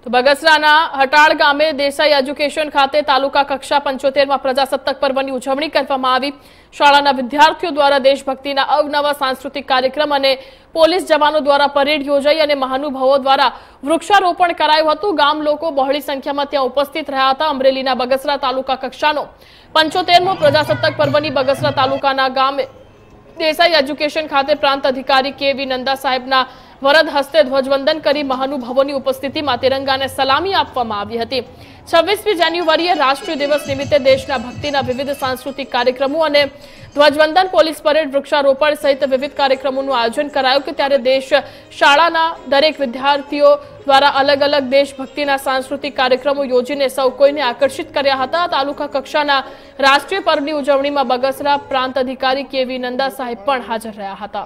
તો બગસરાના હટાળ ગામે દેસાઈ એજ્યુકેશન ખાતે તાલુકા કક્ષા 75માં પ્રજાસત્તાક પર્વની ઉજવણી કરવામાં આવી। શાળાના વિદ્યાર્થીઓ દ્વારા દેશભક્તિના અવનવા સાંસ્કૃતિક કાર્યક્રમ અને પોલીસ જવાનો દ્વારા પરેડ યોજાઈ અને મહાનુભાવો દ્વારા વૃક્ષારોપણ કરાયું હતું। ગામ લોકો બહોળી સંખ્યામાં ત્યાં ઉપસ્થિત રહ્યા હતા। અમરેલીના બગસરા તાલુકા કક્ષાનો 75મો પ્રજાસત્તાક પર્વની બગસરા તાલુકાના ગામે દેસાઈ એજ્યુકેશન ખાતે પ્રાંત અધિકારી કેવી નંદા સાહેબના વરદ હસ્તે ધ્વજવંદન કરી મહાનુભાવોની ઉપસ્થિતિમાં તિરંગાને સલામી આપવામાં આવી હતી। 26મી જાન્યુઆરીએ રાષ્ટ્રીય દિવસ નિમિત્તે દેશના ભક્તિના વિવિધ સાંસ્કૃતિક કાર્યક્રમો અને ધ્વજવંદન, પોલીસ પરેડ, વૃક્ષારોપણ સહિત વિવિધ કાર્યક્રમોનું આયોજન કરાયું કે ત્યારે દેશ શાળાના દરેક વિદ્યાર્થીઓ દ્વારા અલગ અલગ દેશભક્તિના સાંસ્કૃતિક કાર્યક્રમો યોજીને સૌ કોઈને આકર્ષિત કર્યા હતા। તાલુકા કક્ષાના રાષ્ટ્રીય પર્વની ઉજવણીમાં બગસરા પ્રાંત અધિકારી કેવી નંદા સાહેબ પણ હાજર રહ્યા હતા।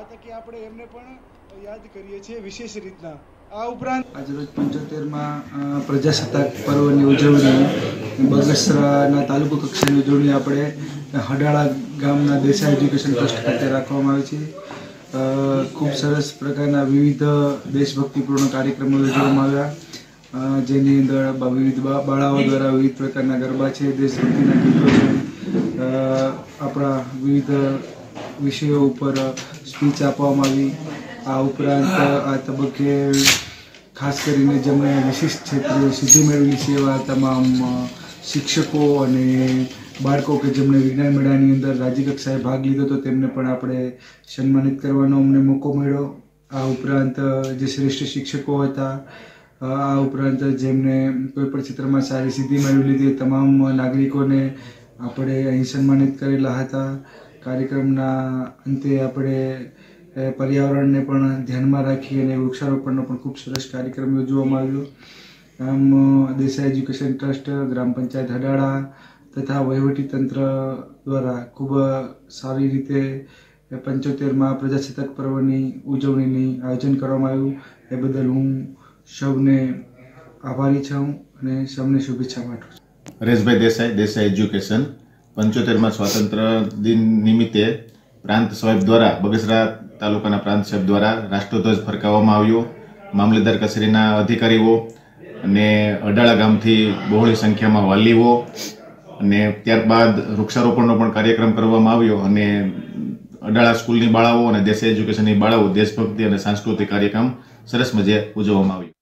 યાદ કરીએ છીએ વિશેષ રીતના। આ ઉપરાંત આજરોજ 75માં પ્રજાસત્તાક પર્વની ઉજવણી બગસરાના તાલુકા કક્ષાની ઉજવણી આપણે હડાળા ગામના દેસાઈ એજ્યુકેશન ટ્રસ્ટ ખાતે રાખવામાં આવી છે। ખૂબ સરસ પ્રકારના વિવિધ દેશભક્તિપૂર્ણ કાર્યક્રમો યોજવામાં આવ્યા, જેની અંદર વિવિધ બાળાઓ દ્વારા વિવિધ પ્રકારના ગરબા છે, દેશભક્તિના ગીતો છે, આપણા વિવિધ વિષયો ઉપર સ્પીચ આપવામાં આવી। આ ઉપરાંત આ તબક્કે ખાસ કરીને જેમણે વિશિષ્ટ ક્ષેત્રે સિદ્ધિ મેળવેલી છે એવા તમામ શિક્ષકો અને બાળકો કે જેમણે વિજ્ઞાન મેળાની અંદર રાજ્ય કક્ષાએ ભાગ લીધો હતો તેમને પણ આપણે સન્માનિત કરવાનો અમને મોકો મળ્યો। આ ઉપરાંત જે શ્રેષ્ઠ શિક્ષકો હતા, આ ઉપરાંત જેમણે કોઈ પણ ક્ષેત્રમાં સારી સિદ્ધિ મેળવી લીધી તમામ નાગરિકોને આપણે અહીં સન્માનિત કરેલા હતા। કાર્યક્રમના અંતે આપણે પર્યાવરણને પણ ધ્યાનમાં રાખી અને વૃક્ષારોપણનો પણ ખૂબ સરસ કાર્યક્રમ યોજવામાં આવ્યો। આમ દેસાઈ એજ્યુકેશન ટ્રસ્ટ, ગ્રામ પંચાયત હડાળા તથા વહીવટીતંત્ર દ્વારા ખૂબ સારી રીતે 75માં પ્રજાસત્તાક પર્વની ઉજવણીની આયોજન કરવામાં આવ્યું। એ બદલ હું સૌને આભારી છું અને સૌને શુભેચ્છા પાઠવું છું। હરેશભાઈ દેસાઈ, દેસાઈ એજ્યુકેશન 75માં સ્વાતંત્ર્ય દિન નિમિત્તે પ્રાંત સાહેબ દ્વારા બગસરા તાલુકાના પ્રાંત સાહેબ દ્વારા રાષ્ટ્રધ્વજ ફરકાવવામાં આવ્યો। મામલતદાર કચેરીના અધિકારીઓ અને અડાળા ગામથી બહોળી સંખ્યામાં વાલીઓ અને ત્યારબાદ વૃક્ષારોપણનો પણ કાર્યક્રમ કરવામાં આવ્યો અને અડાળા સ્કૂલની બાળાઓ અને દેસાઈ એજ્યુકેશનની બાળાઓ દેશભક્તિ અને સાંસ્કૃતિક કાર્યક્રમ સરસ મજે ઉજવવામાં આવ્યો।